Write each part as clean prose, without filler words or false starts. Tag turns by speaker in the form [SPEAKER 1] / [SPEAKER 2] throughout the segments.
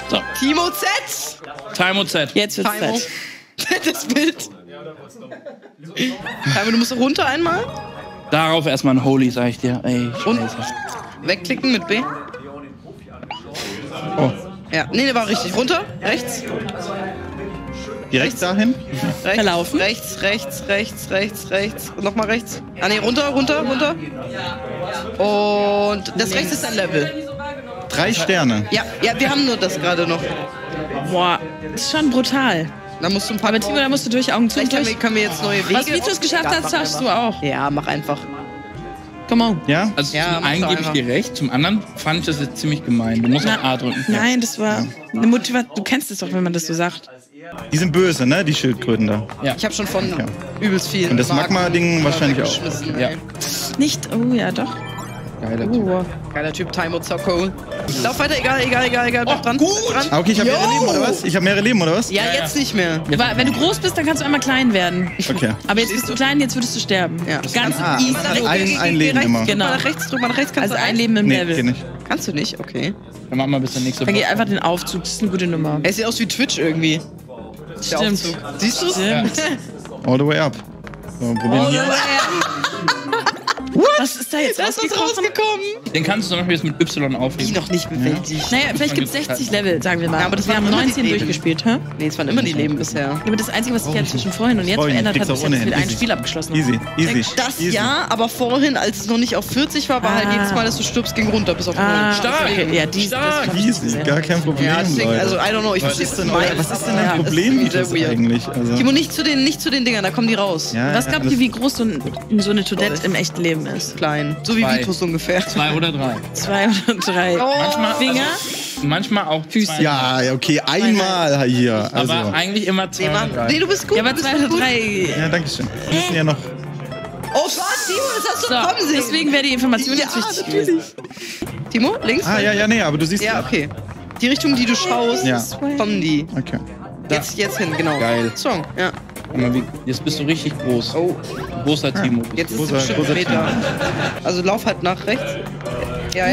[SPEAKER 1] So.
[SPEAKER 2] Timo Z!
[SPEAKER 1] Timo Z.
[SPEAKER 3] Jetzt wird's
[SPEAKER 2] Timo.
[SPEAKER 3] Zeit.
[SPEAKER 2] Das Bild. Timo, du musst runter einmal.
[SPEAKER 1] Darauf erstmal ein Holy, sag ich dir. Ey,
[SPEAKER 2] Und
[SPEAKER 1] Scheiße.
[SPEAKER 2] wegklicken mit B.
[SPEAKER 1] Oh.
[SPEAKER 2] Ja, nee, der war richtig. Runter, rechts.
[SPEAKER 4] Direkt dahin?
[SPEAKER 2] Rechts,
[SPEAKER 3] Verlaufen.
[SPEAKER 2] rechts. Und nochmal rechts. Ah, nee, runter. Und das rechts ist ein Level.
[SPEAKER 4] 3 Sterne.
[SPEAKER 2] Ja, wir haben nur das gerade noch.
[SPEAKER 3] Boah, das ist schon brutal.
[SPEAKER 2] Da musst du ein paar.
[SPEAKER 3] Aber Timo, da musst du durch Augen zu.
[SPEAKER 2] Vielleicht können wir jetzt neue Wege.
[SPEAKER 3] Was Vitus geschafft hat, schaffst du auch.
[SPEAKER 2] Ja, mach einfach.
[SPEAKER 3] Come on.
[SPEAKER 4] Ja?
[SPEAKER 1] Also
[SPEAKER 2] Ja,
[SPEAKER 1] zum
[SPEAKER 2] mach
[SPEAKER 1] einen
[SPEAKER 2] doch
[SPEAKER 1] gebe ich
[SPEAKER 2] einfach.
[SPEAKER 1] dir recht, zum anderen fand ich das jetzt ziemlich gemein. Du musst auf A drücken.
[SPEAKER 3] Nein, das war eine Motivation. Du kennst es doch, wenn man das so sagt.
[SPEAKER 4] Die sind böse, ne? Die Schildkröten da.
[SPEAKER 2] Ich habe schon von übelst viel.
[SPEAKER 4] Und das Magma-Ding wahrscheinlich auch.
[SPEAKER 1] Ja.
[SPEAKER 3] Nicht, oh ja, doch.
[SPEAKER 1] Geiler Typ.
[SPEAKER 2] Geiler Typ, Timo Zocko. Lauf weiter, egal. Bleib dran.
[SPEAKER 1] gut.
[SPEAKER 2] Dran.
[SPEAKER 4] Ah, okay, ich habe mehrere Leben, oder was? Ich habe mehrere Leben, oder was?
[SPEAKER 2] Ja, jetzt nicht mehr.
[SPEAKER 3] Aber wenn du groß bist, dann kannst du einmal klein werden.
[SPEAKER 4] Okay.
[SPEAKER 3] Aber jetzt bist du klein, jetzt würdest du sterben.
[SPEAKER 2] Ja.
[SPEAKER 3] Ganz
[SPEAKER 4] Ah,
[SPEAKER 3] easy.
[SPEAKER 4] man hat ein Leben immer.
[SPEAKER 2] Drück
[SPEAKER 3] Genau.
[SPEAKER 2] mal nach rechts, drück mal nach rechts. Kannst
[SPEAKER 3] Also
[SPEAKER 2] du
[SPEAKER 3] ein Leben im
[SPEAKER 4] Nee,
[SPEAKER 3] Level.
[SPEAKER 4] geht nicht.
[SPEAKER 2] Kannst du nicht? Okay.
[SPEAKER 1] Dann machen wir bis der nächste
[SPEAKER 3] Dann geh
[SPEAKER 1] Boss.
[SPEAKER 3] einfach den Aufzug, das ist eine gute Nummer.
[SPEAKER 2] Er sieht aus wie Twitch irgendwie. Der
[SPEAKER 3] Stimmt.
[SPEAKER 2] Aufzug. Siehst du es?
[SPEAKER 3] Stimmt.
[SPEAKER 4] All the way up. So, probieren hier.
[SPEAKER 3] Was ist da jetzt
[SPEAKER 2] Das ist
[SPEAKER 3] rausgekommen?
[SPEAKER 2] rausgekommen.
[SPEAKER 1] Den kannst du zum Beispiel jetzt mit Y
[SPEAKER 2] Die
[SPEAKER 1] aufheben.
[SPEAKER 2] noch nicht bewältigt.
[SPEAKER 3] Naja, vielleicht gibt es 60 Level, sagen wir mal.
[SPEAKER 2] Ja, aber das
[SPEAKER 3] wir
[SPEAKER 2] waren
[SPEAKER 3] haben
[SPEAKER 2] immer die
[SPEAKER 3] 19
[SPEAKER 2] Leben.
[SPEAKER 3] durchgespielt, hä?
[SPEAKER 2] Nee, es waren immer die Leben bisher.
[SPEAKER 3] Ja, aber das Einzige, was sich ja zwischen vorhin und jetzt
[SPEAKER 4] Vorhin,
[SPEAKER 3] verändert hat,
[SPEAKER 4] kriegst
[SPEAKER 3] ist
[SPEAKER 4] du auch
[SPEAKER 3] jetzt
[SPEAKER 4] ohnehin.
[SPEAKER 3] mit einem
[SPEAKER 4] Easy.
[SPEAKER 3] Spiel abgeschlossen.
[SPEAKER 4] Easy.
[SPEAKER 2] Das
[SPEAKER 4] Easy.
[SPEAKER 2] ja, aber vorhin, als es noch nicht auf 40 war, war halt jedes Mal, dass du stirbst, ging runter bis auf 0.
[SPEAKER 1] Stark.
[SPEAKER 3] Okay. Ja, das
[SPEAKER 1] Stark.
[SPEAKER 3] hab ich
[SPEAKER 4] Easy,
[SPEAKER 3] gesehen.
[SPEAKER 4] gar kein Problem,
[SPEAKER 2] Ja, deswegen,
[SPEAKER 4] Leute.
[SPEAKER 2] also, I don't know, ich verstehe
[SPEAKER 4] was ist denn dein Problem,
[SPEAKER 2] das ist
[SPEAKER 4] Vitus,
[SPEAKER 2] sehr weird.
[SPEAKER 4] eigentlich? Also,
[SPEAKER 2] Timo, nicht zu den Dingern, da kommen die raus.
[SPEAKER 4] ja,
[SPEAKER 3] Was
[SPEAKER 4] ja,
[SPEAKER 3] glaubt ihr, wie groß so eine Toilette im echten Leben ist?
[SPEAKER 2] Klein. So wie
[SPEAKER 1] 2.
[SPEAKER 2] Vitus ungefähr.
[SPEAKER 1] 2 oder 3.
[SPEAKER 3] 2 oder 3
[SPEAKER 1] Manchmal,
[SPEAKER 3] Finger?
[SPEAKER 1] manchmal auch Füße.
[SPEAKER 4] Ja, okay, einmal hier. Also.
[SPEAKER 1] Aber eigentlich immer 2 oder 3.
[SPEAKER 2] Nee, du bist gut.
[SPEAKER 3] Ja, aber
[SPEAKER 2] du bist
[SPEAKER 3] 2 oder
[SPEAKER 2] gut.
[SPEAKER 3] 3.
[SPEAKER 4] Ja, danke schön. Wir müssen ja noch.
[SPEAKER 2] Oh Gott, Timo, das hast du
[SPEAKER 3] So,
[SPEAKER 2] kommen sehen.
[SPEAKER 3] deswegen wäre die Information jetzt wichtig gewesen.
[SPEAKER 2] Timo, links?
[SPEAKER 4] Ah, ja, nee, aber du siehst
[SPEAKER 2] Ja, okay. Die Richtung, die du schaust,
[SPEAKER 4] Ja.
[SPEAKER 2] kommen die.
[SPEAKER 4] Okay.
[SPEAKER 2] Jetzt hin, genau.
[SPEAKER 1] Geil.
[SPEAKER 2] Song, ja.
[SPEAKER 1] Guck mal, jetzt bist du richtig groß.
[SPEAKER 2] Oh,
[SPEAKER 1] Großer Timo.
[SPEAKER 2] jetzt ist es
[SPEAKER 4] Großer-
[SPEAKER 2] bestimmt
[SPEAKER 4] großer
[SPEAKER 2] ein Meter. Also lauf halt nach rechts. Ja.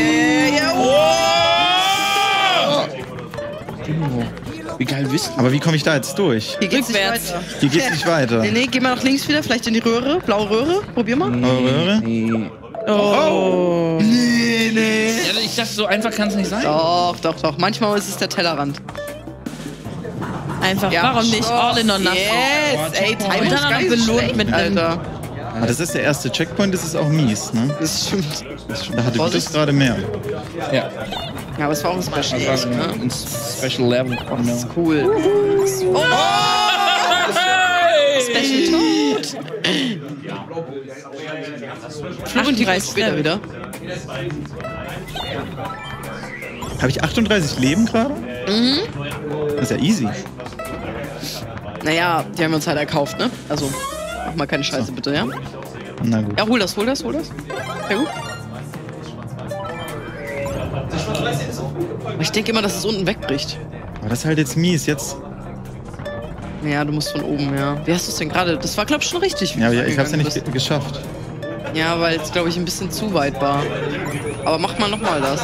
[SPEAKER 1] Timo. Wie geil bist du?
[SPEAKER 4] Aber wie komme ich da jetzt durch?
[SPEAKER 2] Hier geht's nicht
[SPEAKER 3] Rückwärts.
[SPEAKER 2] weiter.
[SPEAKER 4] Hier geht's nicht weiter.
[SPEAKER 2] Nee, geh mal nach links wieder, vielleicht in die Röhre. Blaue Röhre, probier mal.
[SPEAKER 4] Röhre?
[SPEAKER 1] Nee.
[SPEAKER 3] Oh.
[SPEAKER 2] Nee.
[SPEAKER 1] Ja, ich dachte, so einfach kann es nicht sein.
[SPEAKER 2] Doch. Manchmal ist es der Tellerrand.
[SPEAKER 3] Einfach, warum nicht? All in or nothing.
[SPEAKER 2] Yes, ey,
[SPEAKER 3] Und
[SPEAKER 2] Timo
[SPEAKER 3] dann
[SPEAKER 2] ist
[SPEAKER 3] auch noch
[SPEAKER 2] geil
[SPEAKER 3] belohnt
[SPEAKER 2] schlecht,
[SPEAKER 3] mit einem-
[SPEAKER 2] Alter.
[SPEAKER 4] Ah, das ist der erste Checkpoint, das ist auch mies, ne?
[SPEAKER 2] Das stimmt.
[SPEAKER 4] Da hatte
[SPEAKER 2] Vorsicht.
[SPEAKER 4] Vitus gerade mehr.
[SPEAKER 1] Ja.
[SPEAKER 2] Ja, aber es war auch ein Special.
[SPEAKER 1] Das war
[SPEAKER 2] ne?
[SPEAKER 1] ein Special Level.
[SPEAKER 2] Das ist cool. Oh!
[SPEAKER 3] Special Tod.
[SPEAKER 2] Und die
[SPEAKER 3] 38
[SPEAKER 2] später wieder.
[SPEAKER 4] Habe ich 38 Leben gerade?
[SPEAKER 2] Mhm.
[SPEAKER 4] Das ist ja easy.
[SPEAKER 2] Naja, die haben wir uns halt erkauft, ne? Also, mach mal keine Scheiße, bitte, ja?
[SPEAKER 4] Na gut.
[SPEAKER 2] Ja, hol das. Sehr gut. Aber ich denke immer, dass es unten wegbricht.
[SPEAKER 4] Aber das ist halt jetzt mies. Jetzt.
[SPEAKER 2] Ja, du musst von oben, ja. Wie hast du es denn gerade? Das war, glaub ich, schon richtig. wie
[SPEAKER 4] Ja,
[SPEAKER 2] du
[SPEAKER 4] aber ich hab's ja
[SPEAKER 2] angegangen
[SPEAKER 4] nicht
[SPEAKER 2] bist.
[SPEAKER 4] geschafft.
[SPEAKER 2] Ja, weil es, glaube ich, ein bisschen zu weit war. Aber mach mal nochmal das.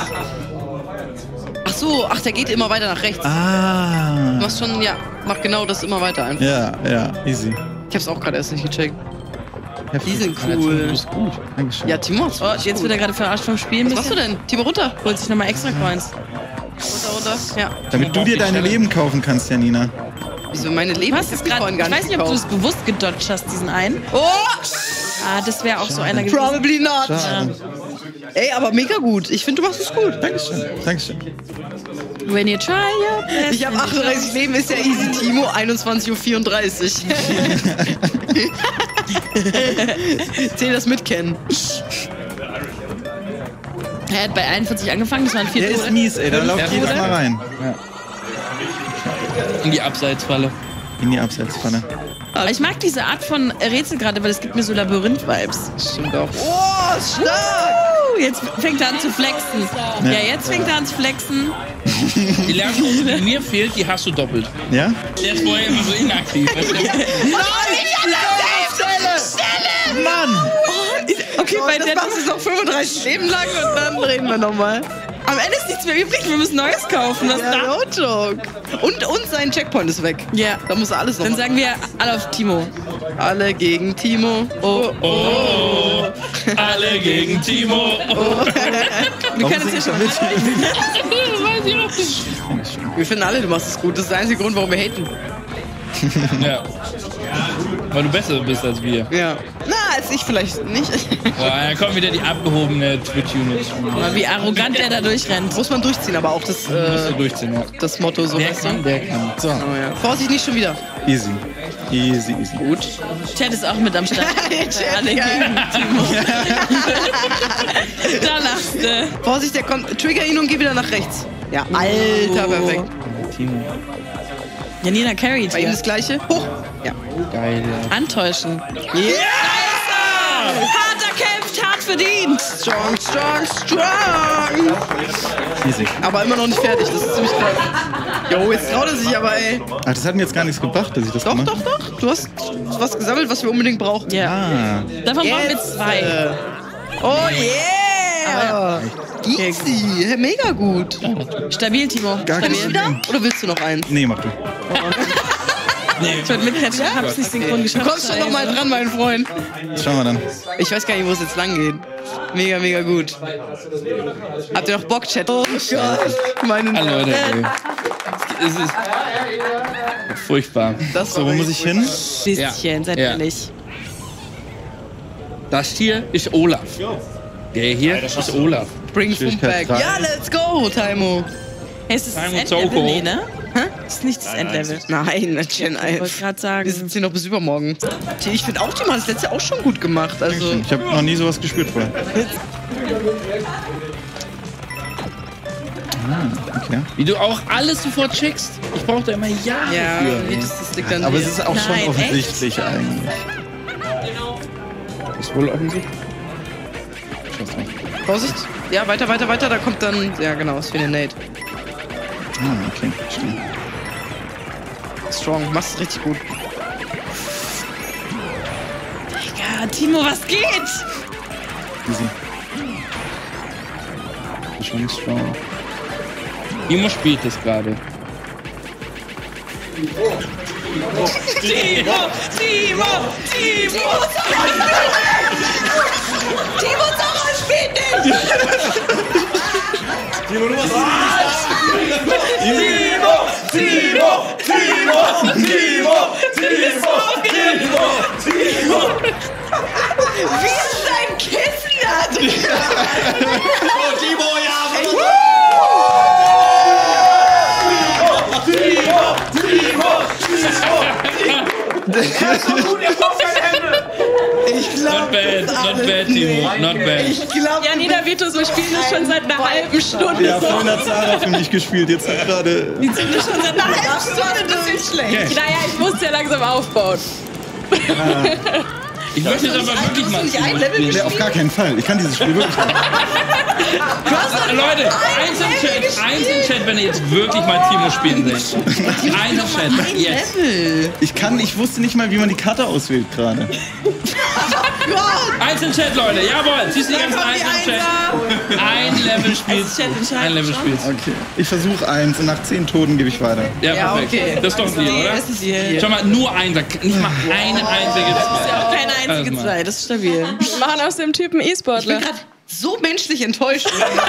[SPEAKER 2] Ach, der geht immer weiter nach rechts. Du
[SPEAKER 4] Ah.
[SPEAKER 2] hast schon, ja, mach genau das immer weiter einfach.
[SPEAKER 4] Ja, easy.
[SPEAKER 2] Ich hab's auch gerade erst nicht gecheckt. Die
[SPEAKER 4] Heftig.
[SPEAKER 2] sind
[SPEAKER 1] Du
[SPEAKER 2] cool.
[SPEAKER 1] bist gut.
[SPEAKER 4] Dankeschön.
[SPEAKER 2] Ja, Timo,
[SPEAKER 3] Oh, jetzt wird er gerade verarscht vom Spiel.
[SPEAKER 2] was machst du denn? Timo, runter.
[SPEAKER 3] Holt sich nochmal extra Coins.
[SPEAKER 2] Runter. Ja.
[SPEAKER 4] Damit du dir deine Leben kaufen kannst, Janina.
[SPEAKER 2] Wieso meine Leben?
[SPEAKER 3] Was ist gerade? Ich weiß nicht, ob du es bewusst gedodged hast, diesen einen.
[SPEAKER 2] Oh!
[SPEAKER 3] Ah, das wäre auch so einer gewesen.
[SPEAKER 2] Probably not.
[SPEAKER 4] Schade.
[SPEAKER 2] Ey, aber mega gut. Ich finde, du machst es gut.
[SPEAKER 4] Dankeschön.
[SPEAKER 3] When you try your best.
[SPEAKER 2] Ich habe 38 Leben, ist ja easy, Timo. 21:34 Uhr. Zähl das mit, Ken.
[SPEAKER 3] Er hat bei 41 angefangen, das waren 4
[SPEAKER 4] Der ist
[SPEAKER 3] Tode.
[SPEAKER 4] mies, ey. Da lauft
[SPEAKER 1] Ja,
[SPEAKER 4] jedes
[SPEAKER 1] oder?
[SPEAKER 4] Mal rein.
[SPEAKER 1] In die Abseitsfalle.
[SPEAKER 4] In die Abseitsfalle.
[SPEAKER 3] Aber ich mag diese Art von Rätsel gerade, weil es gibt mir so Labyrinth-Vibes.
[SPEAKER 2] Stimmt auch. Oh, stark!
[SPEAKER 3] Jetzt fängt er an zu flexen. Ja, jetzt fängt er an zu flexen.
[SPEAKER 1] Die Lernkurve, die mir fehlt, die hast du doppelt.
[SPEAKER 4] Ja?
[SPEAKER 1] Der ist vorher immer so inaktiv. Weißt du?
[SPEAKER 4] Mann!
[SPEAKER 3] Okay,
[SPEAKER 2] Oh,
[SPEAKER 3] bei
[SPEAKER 2] das
[SPEAKER 3] der
[SPEAKER 2] machst du noch 35 Leben lang und dann reden wir nochmal.
[SPEAKER 3] Am Ende ist nichts mehr übrig, wir müssen Neues kaufen. Was
[SPEAKER 2] Ja,
[SPEAKER 3] da?
[SPEAKER 2] no joke. Und sein Checkpoint ist weg.
[SPEAKER 3] Ja.
[SPEAKER 2] Da muss er alles noch
[SPEAKER 3] Dann
[SPEAKER 2] machen.
[SPEAKER 3] sagen wir alle auf Timo.
[SPEAKER 2] Alle gegen Timo. Oh,
[SPEAKER 1] Oh, alle gegen Timo. Oh.
[SPEAKER 3] Wir können jetzt hier schon.
[SPEAKER 1] Das weiß ich auch nicht.
[SPEAKER 2] Wir finden alle, du machst es gut. Das ist der einzige Grund, warum wir haten.
[SPEAKER 1] Ja. Weil du besser bist als wir.
[SPEAKER 2] Ja. Na, als ich vielleicht nicht.
[SPEAKER 1] Boah, da kommt wieder die abgehobene Twitch-Unit.
[SPEAKER 3] Wie arrogant der da durchrennt.
[SPEAKER 2] Muss man durchziehen, aber auch
[SPEAKER 1] Musst du durchziehen, ja.
[SPEAKER 2] das Motto so.
[SPEAKER 1] Der
[SPEAKER 2] weißt du?
[SPEAKER 1] kann, der kann. So.
[SPEAKER 2] Oh, ja. Vorsicht, nicht schon wieder.
[SPEAKER 4] Easy. Easy, easy.
[SPEAKER 2] Gut.
[SPEAKER 3] Chat ist auch mit am Start.
[SPEAKER 2] Chat,
[SPEAKER 3] Alle
[SPEAKER 2] geil.
[SPEAKER 3] gegen Timo. Da lachst du.
[SPEAKER 2] Vorsicht, der kommt. Trigger ihn und geh wieder nach rechts. Ja, Alter, perfekt.
[SPEAKER 1] Timo.
[SPEAKER 3] Janina carried
[SPEAKER 2] Bei ihm
[SPEAKER 3] hier.
[SPEAKER 2] das gleiche. Hoch. Ja.
[SPEAKER 1] Geil, ja.
[SPEAKER 3] Antäuschen.
[SPEAKER 2] Yeah!
[SPEAKER 3] Hart erkämpft, hart verdient.
[SPEAKER 2] Strong, strong, strong.
[SPEAKER 4] Easy.
[SPEAKER 2] Aber immer noch nicht fertig. Das ist ziemlich krass. Jo, jetzt traut er sich aber, ey.
[SPEAKER 4] Ach, das hat mir jetzt gar nichts gebracht, dass ich das
[SPEAKER 2] Doch,
[SPEAKER 4] gemacht
[SPEAKER 2] doch, doch. Du hast was gesammelt, was wir unbedingt brauchen.
[SPEAKER 3] Ja.
[SPEAKER 4] Ah.
[SPEAKER 3] Davon brauchen wir 2.
[SPEAKER 2] Oh yeah! Easy. Hey, mega gut.
[SPEAKER 3] Stabil, Timo.
[SPEAKER 4] Gar kein
[SPEAKER 3] Stabil.
[SPEAKER 4] Problem.
[SPEAKER 2] Oder willst du noch eins?
[SPEAKER 4] Nee, mach du.
[SPEAKER 3] Ich wollte mitcatchen, hab's nicht synchron
[SPEAKER 2] Du
[SPEAKER 3] geschafft.
[SPEAKER 2] kommst schon noch mal dran, mein Freund.
[SPEAKER 4] Schauen wir dann.
[SPEAKER 2] Ich weiß gar nicht, wo es jetzt lang geht. Mega, mega gut. Habt ihr noch Bock, Chat? Oh Gott. Meine
[SPEAKER 1] Ah, Leute, ey. Es ist furchtbar.
[SPEAKER 2] Das
[SPEAKER 4] So, wo muss ich hin?
[SPEAKER 3] Bisschen, seid
[SPEAKER 1] Ja.
[SPEAKER 3] ehrlich.
[SPEAKER 1] Das hier ist Olaf. Der hier ist Olaf.
[SPEAKER 2] Bring Funk back.
[SPEAKER 4] Schwierigkeit
[SPEAKER 2] Ja, let's go, Taimo.
[SPEAKER 3] Hey, ist das das
[SPEAKER 1] Timo
[SPEAKER 3] Endlevel?
[SPEAKER 1] Zoko.
[SPEAKER 3] Nee, ne? Das ist nicht das Endlevel.
[SPEAKER 2] Nein, Gen
[SPEAKER 3] Ich wollte
[SPEAKER 2] 1.
[SPEAKER 3] gerade
[SPEAKER 2] Wir
[SPEAKER 3] sagen.
[SPEAKER 2] sitzen hier noch bis übermorgen. Ich finde auch, Timo hat das letzte Jahr auch schon gut gemacht. Also,
[SPEAKER 4] Ich habe noch nie sowas gespürt vorher. Ah, okay.
[SPEAKER 1] Wie du auch alles sofort checkst. Ich brauche da immer Jahre
[SPEAKER 2] ja,
[SPEAKER 1] für.
[SPEAKER 2] das liegt an
[SPEAKER 4] Aber
[SPEAKER 2] dir.
[SPEAKER 4] es ist auch schon
[SPEAKER 3] Nein,
[SPEAKER 4] offensichtlich eigentlich.
[SPEAKER 1] Ist wohl offensichtlich.
[SPEAKER 2] Vorsicht. Ja, weiter, weiter, weiter. Da kommt dann... Ja, genau, ist für den Nate.
[SPEAKER 4] Ah, okay. Stimmt.
[SPEAKER 2] Strong, machst es richtig gut.
[SPEAKER 3] Ja, Timo, was geht?
[SPEAKER 4] Easy.
[SPEAKER 1] Schon strong. Timo spielt das gerade.
[SPEAKER 3] Timo! Timo! Timo! Timo Zara spielt nicht! Wie ist dein Kissen da drin?
[SPEAKER 1] Not bad, not bad, Timo. Not bad.
[SPEAKER 2] Ich glaube,
[SPEAKER 3] Janina Virtus, wir spielen das schon seit einer halben Stunde.
[SPEAKER 4] Ja, vorhin hat Sarah für mich gespielt. Jetzt hat gerade.
[SPEAKER 3] Die sind schon seit einer halben Stunde durch.
[SPEAKER 2] schlecht.
[SPEAKER 3] Naja, ich musste ja langsam aufbauen.
[SPEAKER 1] Ich möchte jetzt aber wirklich mal
[SPEAKER 2] nicht ein
[SPEAKER 1] Timo
[SPEAKER 2] Level
[SPEAKER 1] spielen.
[SPEAKER 4] Nee, auf gar keinen Fall. Ich kann dieses Spiel wirklich nicht.
[SPEAKER 1] Leute, eins im Chat, wenn ihr jetzt wirklich mal Timo spielen seht. Eins im Chat, yes.
[SPEAKER 4] Ich wusste nicht mal, wie man die Karte auswählt gerade.
[SPEAKER 1] Eins im Chat, Leute, jawohl. Siehst du die ganzen Eins im Chat? Ein Level spielst du. Ein Level spielst du.
[SPEAKER 4] Okay. Ich versuche eins und nach 10 Toten gebe ich weiter.
[SPEAKER 1] Ja,
[SPEAKER 2] Ja,
[SPEAKER 1] perfekt.
[SPEAKER 2] okay.
[SPEAKER 1] Das ist doch ein Deal, oder?
[SPEAKER 2] Das ist hier.
[SPEAKER 1] Schau mal, nur Einser, nicht mal eine einzige.
[SPEAKER 3] Ja, auch keine einzige
[SPEAKER 1] Alles mal.
[SPEAKER 3] zwei, das ist stabil. Wir machen aus dem Typen
[SPEAKER 2] Ich bin
[SPEAKER 3] E-Sportler.
[SPEAKER 2] gerade so menschlich enttäuscht.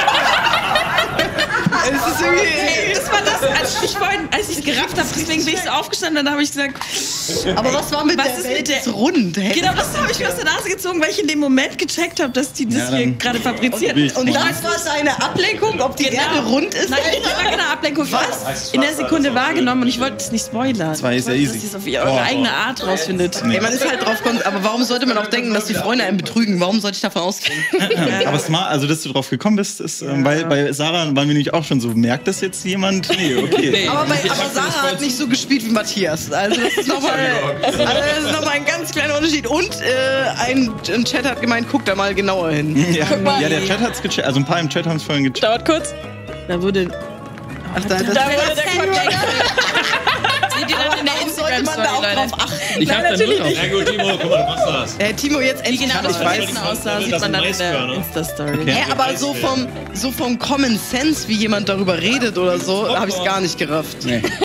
[SPEAKER 2] Es ist irgendwie...
[SPEAKER 3] Hey, das war das, als ich gerafft habe, deswegen bin ich so aufgestanden, dann habe ich gesagt,
[SPEAKER 2] Aber was war mit
[SPEAKER 3] Was
[SPEAKER 2] der
[SPEAKER 3] ist
[SPEAKER 2] Welt
[SPEAKER 3] mit der-
[SPEAKER 2] ist rund? Hey,
[SPEAKER 3] genau das habe ich mir aus der Nase gezogen, weil ich in dem Moment gecheckt habe, dass die das
[SPEAKER 4] Ja,
[SPEAKER 3] hier
[SPEAKER 4] dann-
[SPEAKER 3] gerade fabriziert.
[SPEAKER 4] Wichtig.
[SPEAKER 2] Und das war seine Ablenkung, ob die Erde rund ist?
[SPEAKER 3] Nein, das war keine Ablenkung. Was? In der Sekunde wahrgenommen und ich wollte es nicht spoilern.
[SPEAKER 4] Zwei ist ja
[SPEAKER 3] Ich wollte,
[SPEAKER 4] easy.
[SPEAKER 3] dass sie es auf ihre eigene Art rausfindet.
[SPEAKER 2] Ey, man ist halt drauf kommt, aber warum sollte man auch denken, dass die Freunde einen betrügen? Warum sollte ich davon ausgehen?
[SPEAKER 4] Aber smart, also dass du drauf gekommen bist, ist, weil bei Sarah waren wir nämlich auch schon so, merkt das jetzt jemand? Nee, okay.
[SPEAKER 1] Nee,
[SPEAKER 2] Aber,
[SPEAKER 1] ich hab
[SPEAKER 2] Sarah
[SPEAKER 1] das
[SPEAKER 2] hat nicht so gespielt wie Matthias. Also das ist nochmal ein ganz kleiner Unterschied. Und ein Chat hat gemeint, guck da mal genauer hin.
[SPEAKER 4] Ja, der Chat hat's gecheckt, also ein paar im Chat haben es vorhin gecheckt.
[SPEAKER 3] Dauert kurz. Da wurde,
[SPEAKER 2] Ach, da,
[SPEAKER 3] da wurde der Code Seht ihr dann in der
[SPEAKER 2] sollte man da auch
[SPEAKER 3] Instagram-Story,
[SPEAKER 2] drauf
[SPEAKER 3] Leute?
[SPEAKER 2] achten?
[SPEAKER 1] Ich hab da null drauf.
[SPEAKER 5] Ja gut, Timo, guck mal, du machst das.
[SPEAKER 2] Timo, jetzt endlich.
[SPEAKER 3] Wie genau
[SPEAKER 2] ich
[SPEAKER 3] das
[SPEAKER 2] weiß.
[SPEAKER 3] Essen aussah,
[SPEAKER 5] Das
[SPEAKER 3] sieht man dann in der
[SPEAKER 5] Maiskörner.
[SPEAKER 3] Insta-Story.
[SPEAKER 4] Okay.
[SPEAKER 2] Aber so vom Common Sense, wie jemand darüber redet oder so, habe ich es gar nicht gerafft.
[SPEAKER 1] Nee.